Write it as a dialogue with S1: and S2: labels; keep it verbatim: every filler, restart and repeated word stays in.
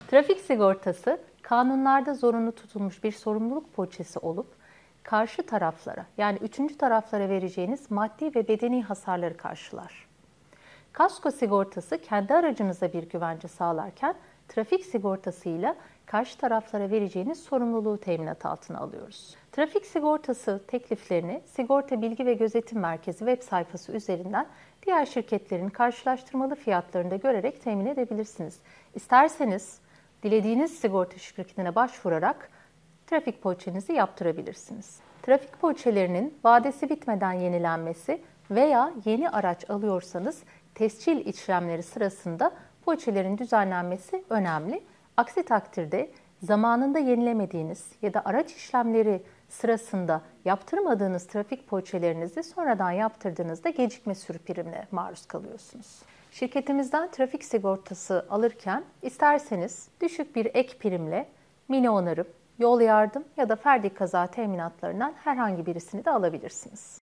S1: Trafik sigortası, kanunlarda zorunlu tutulmuş bir sorumluluk poliçesi olup, karşı taraflara yani üçüncü taraflara vereceğiniz maddi ve bedeni hasarları karşılar. Kasko sigortası kendi aracınıza bir güvence sağlarken, trafik sigortasıyla karşı taraflara vereceğiniz sorumluluğu teminat altına alıyoruz. Trafik sigortası tekliflerini Sigorta Bilgi ve Gözetim Merkezi web sayfası üzerinden diğer şirketlerin karşılaştırmalı fiyatlarını da görerek temin edebilirsiniz. İsterseniz dilediğiniz sigorta şirketine başvurarak trafik poliçenizi yaptırabilirsiniz. Trafik poliçelerinin vadesi bitmeden yenilenmesi veya yeni araç alıyorsanız tescil işlemleri sırasında poliçelerin düzenlenmesi önemli. Aksi takdirde zamanında yenilemediğiniz ya da araç işlemleri sırasında yaptırmadığınız trafik poliçelerinizi sonradan yaptırdığınızda gecikme sürü primine maruz kalıyorsunuz. Şirketimizden trafik sigortası alırken isterseniz düşük bir ek primle mini onarım, yol yardım ya da ferdi kaza teminatlarından herhangi birisini de alabilirsiniz.